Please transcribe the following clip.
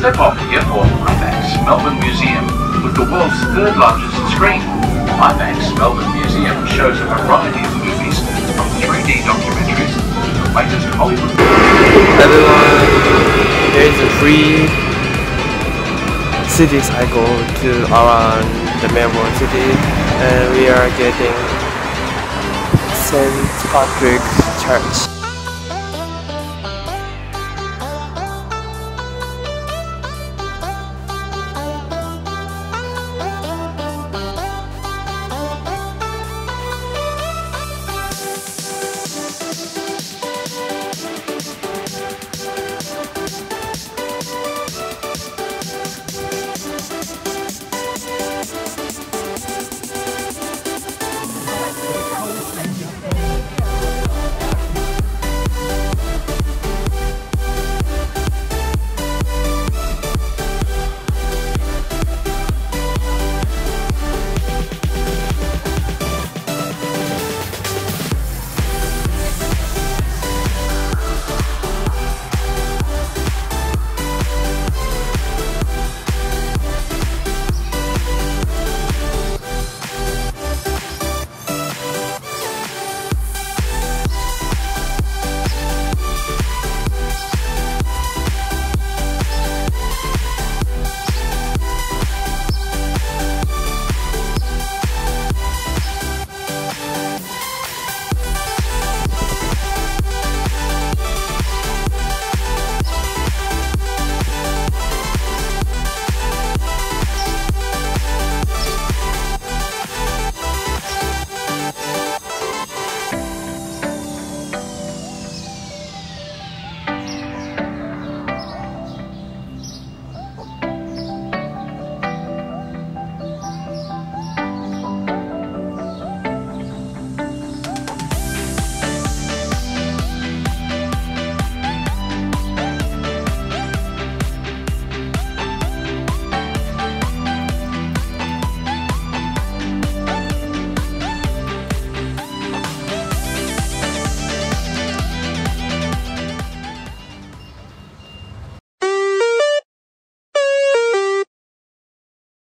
Step off here for IMAX Melbourne Museum with the world's third largest screen. IMAX Melbourne Museum shows a variety of movies from 3D documentaries to the latest Hollywood. Everyone, there is a free cities I go to around the Melbourne city, and we are getting St. Patrick's Church.